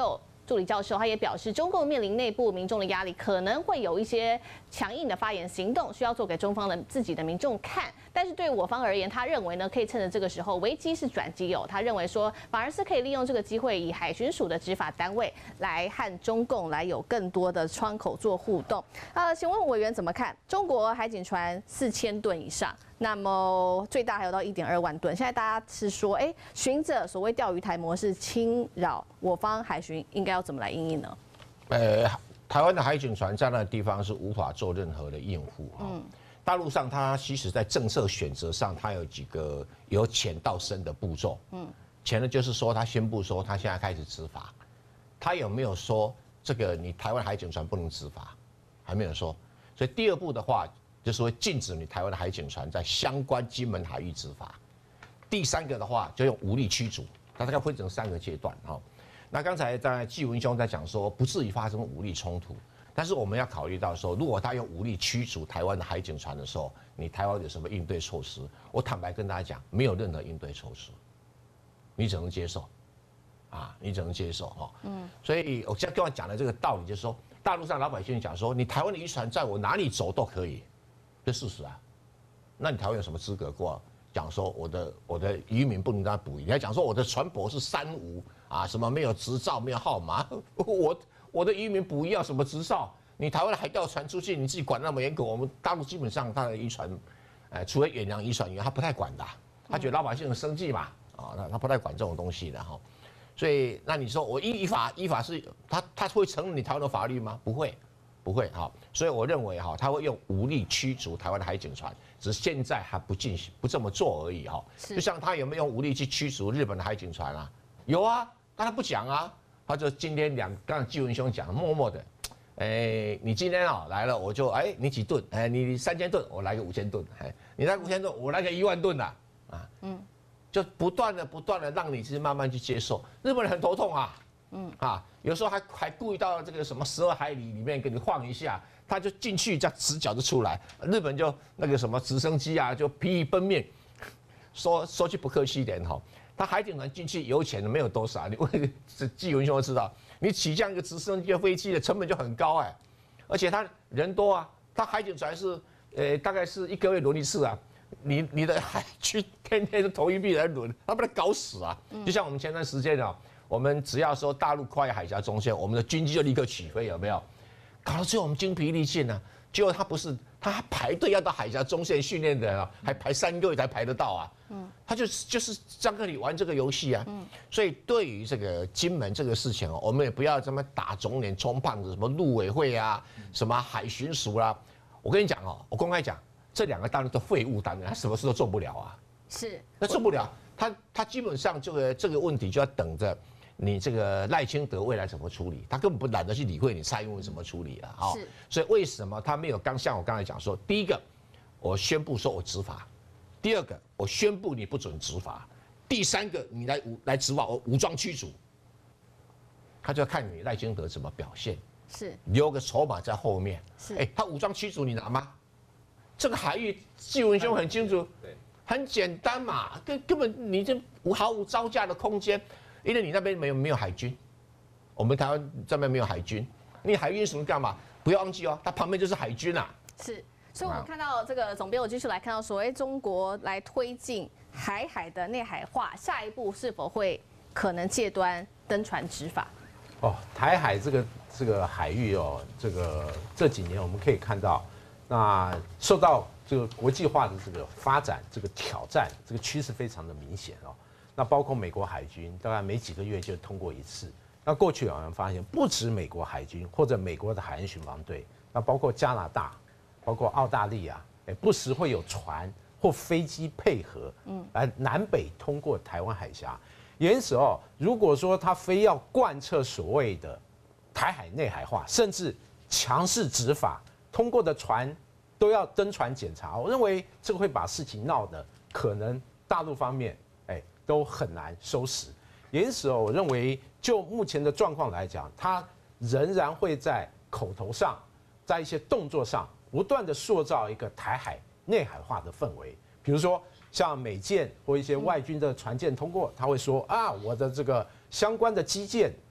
助理教授，他也表示，中共面临内部民众的压力，可能会有一些强硬的发言行动，需要做给中方的自己的民众看。但是对我方而言，他认为呢，可以趁着这个时候，危机是转机哦。他认为说，反而是可以利用这个机会，以海巡署的执法单位来和中共来有更多的窗口做互动。请问委员怎么看？中国海警船4000吨以上，那么最大还有到1.2万吨。现在大家是说，循着所谓钓鱼台模式侵扰我方海巡，应该要怎么来因应呢？ 台湾的海警船在那个地方是无法做任何的应付哈。大陆上它其实在政策选择上，它有几个由浅到深的步骤。浅的就是说，他宣布说他现在开始执法，他有没有说这个你台湾海警船不能执法？还没有说。所以第二步的话，就是会禁止你台湾的海警船在相关金门海域执法。第三个的话，就用武力驱逐，它大概分成3个阶段哈。那刚才在纪文兄在讲说，不至于发生武力冲突。但是我们要考虑到说，如果他用武力驱逐台湾的海警船的时候，你台湾有什么应对措施？我坦白跟大家讲，没有任何应对措施，你只能接受，你只能接受哈。所以我现在跟我讲的这个道理就是说，大陆上老百姓讲说，你台湾的渔船在我哪里走都可以，这事实啊。那你台湾有什么资格过讲说我的渔民不能跟他捕鱼？你还讲说我的船舶是3无什么没有执照没有号码，我的渔民捕鱼要什么执照？你台湾的海钓船出去，你自己管那么严格？我们大陆基本上他的渔船，除了远洋渔船以外，他不太管的，他觉得老百姓的生计嘛，他不太管这种东西的哈。所以那你说我依法是他会承认你台湾的法律吗？不会哈。所以我认为哈，他会用武力驱逐台湾的海警船，只是现在还不这么做而已哈。就像他有没有用武力去驱逐日本的海警船啊？有啊，但他不讲啊。他就今天刚才纪文兄讲，默默的，你今天来了，我就你几吨？你3000吨，我来个5000吨，你来5000吨，我来个1万吨的，就不断的让你去慢慢去接受。日本人很头痛有时候还故意到这个什么12海里里面给你晃一下，他就进去这样直角就出来，日本就那个什么直升机就疲于奔命。说句不客气一点哈。他海警船进去油钱没有多少，你问纪文兄都知道，你起降一个直升机的飞机的成本就很高而且他人多他海警船是大概是1个月轮一次你的海军天天是头一批人轮，他把他搞死就像我们前段时间我们只要说大陆跨越海峡中线，我们的军机就立刻起飞，有没有？搞到最后我们精疲力尽结果他不是，他排队要到海峡中线训练的人还排3个月才排得到他就是张克里玩这个游戏所以对于这个金门这个事情我们也不要这么打肿脸充胖子，什么陆委会什么海巡署啦，我跟你讲我公开讲，这2个单位都废物单位，他什么事都做不了是， 那做不了，他基本上这个问题就要等着你这个赖清德未来怎么处理，他根本不懒得去理会你蔡英文怎么处理了所以为什么他没有像我刚才讲说，第一个我宣布说我执法，第二个我宣布你不准执法，第三个你来执法我武装驱逐，他就要看你赖清德怎么表现， 是留个筹码在后面。他武装驱逐你拿吗？这个海域纪文兄很清楚，很简单嘛，根本你这毫无招架的空间。因为你那边没有海军，我们台湾这边没有海军，你海军署干嘛？不要忘记它旁边就是海军是，所以我们看到这个总编，我继续来看到所谓中国来推进海的内海化，下一步是否会可能戒端登船执法？ 台海这个海域这几年我们可以看到，那受到这个国际化的这个发展，这个挑战，这个趋势非常的明显那包括美国海军，大概没几个月就通过一次。那过去我们发现，不止美国海军或者美国的海岸巡防队，那包括加拿大、包括澳大利亚，不时会有船或飞机配合，来南北通过台湾海峡。因此如果说他非要贯彻所谓的台海内海化，甚至强势执法，通过的船都要登船检查，我认为这个会把事情闹得可能大陆方面都很难收拾，因此我认为就目前的状况来讲，他仍然会在口头上，在一些动作上不断的塑造一个台海内海化的氛围。比如说像美舰或一些外军的船舰通过，他会说我的这个相关的基建都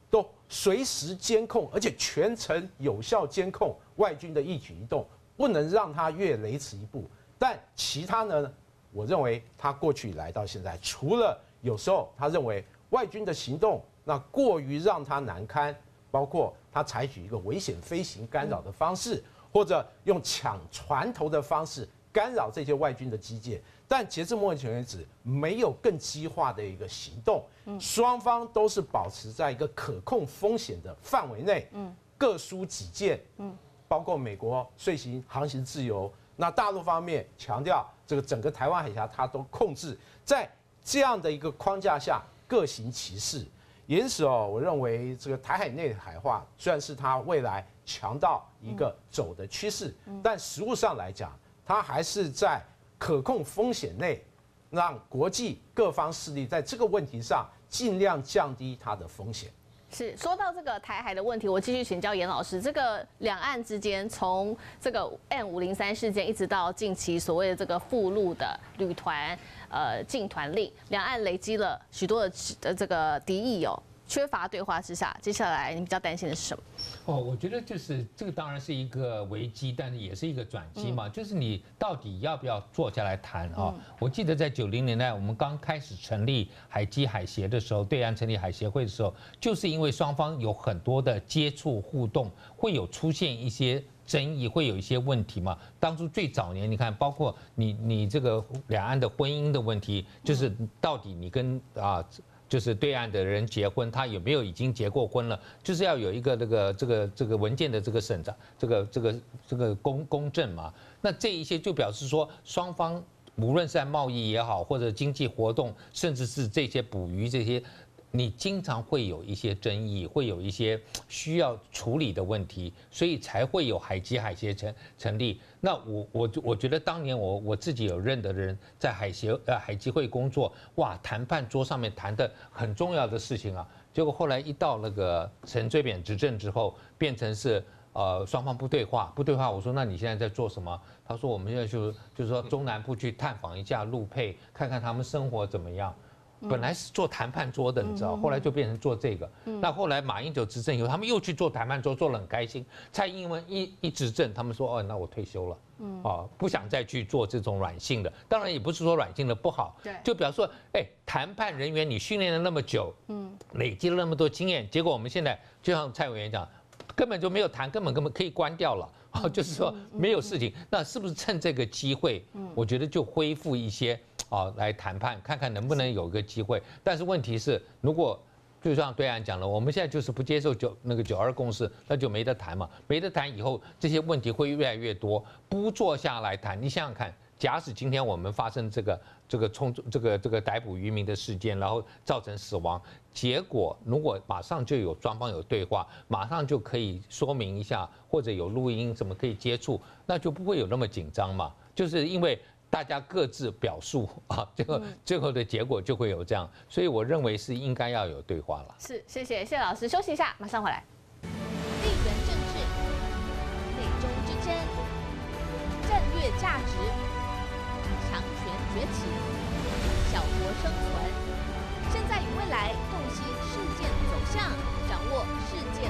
随时监控，而且全程有效监控外军的一举一动，不能让他越雷池一步。但其他呢，我认为他过去以来到现在，除了有时候他认为外军的行动那过于让他难堪，包括他采取一个危险飞行干扰的方式，或者用抢船头的方式干扰这些外军的基建，但截至目前为止，没有更激化的一个行动。双方都是保持在一个可控风险的范围内，各抒己见，包括美国遂行航行自由，那大陆方面强调这个整个台湾海峡它都控制，在这样的一个框架下各行其事。因此我认为这个台海内海化虽然是它未来强到一个走的趋势，但实务上来讲，它还是在可控风险内，让国际各方势力在这个问题上尽量降低它的风险。 是说到这个台海的问题，我继续请教严老师，这个两岸之间从这个 M503事件一直到近期所谓的这个赴陆的旅团禁团令，两岸累积了许多的这个敌意缺乏对话之下，接下来你比较担心的是什么？ 我觉得就是这个当然是一个危机，但是也是一个转机嘛。就是你到底要不要坐下来谈啊？我记得在90年代我们刚开始成立海基海协的时候，对岸成立海协会的时候，就是因为双方有很多的接触互动，会有出现一些争议，会有一些问题嘛。当初最早年，你看，包括你这个两岸的婚姻的问题，就是到底你跟就是对岸的人结婚，他有没有已经结过婚了？就是要有一个这个文件的这个审查，这个公证嘛。那这一些就表示说，双方无论是在贸易也好，或者经济活动，甚至是这些捕鱼这些，你经常会有一些争议，会有一些需要处理的问题，所以才会有海基海协成立。那我觉得当年我自己有认得的人在海基会工作，哇，谈判桌上面谈的很重要的事情啊，结果后来一到那个陈水扁执政之后，变成是双方不对话。我说那你现在在做什么？他说我们现在就是说中南部去探访一下陆配，看看他们生活怎么样。本来是做谈判桌的，你知道，后来就变成做这个。那后来马英九执政以后，他们又去做谈判桌，做得很开心。蔡英文一执政，他们说那我退休了，不想再去做这种软性的。当然也不是说软性的不好， 对， 就表示说，谈判人员你训练了那么久，累积了那么多经验，结果我们现在就像蔡委员讲，根本就没有谈，根本可以关掉了。就是说没有事情，那是不是趁这个机会，我觉得就恢复一些来谈判，看看能不能有个机会。但是问题是，如果就像对岸讲了，我们现在就是不接受9·2共识，那就没得谈嘛，没得谈以后这些问题会越来越多，不坐下来谈，你想想看。假使今天我们发生这个逮捕渔民的事件，然后造成死亡，结果如果马上就有双方有对话，马上就可以说明一下，或者有录音什么可以接触，那就不会有那么紧张嘛。就是因为大家各自表述最后的结果就会有这样，所以我认为是应该要有对话了。 是，谢谢老师，休息一下，马上回来。 地缘政治、美中之争、战略价值。强权崛起，小国生存。现在与未来，洞悉事件走向，掌握事件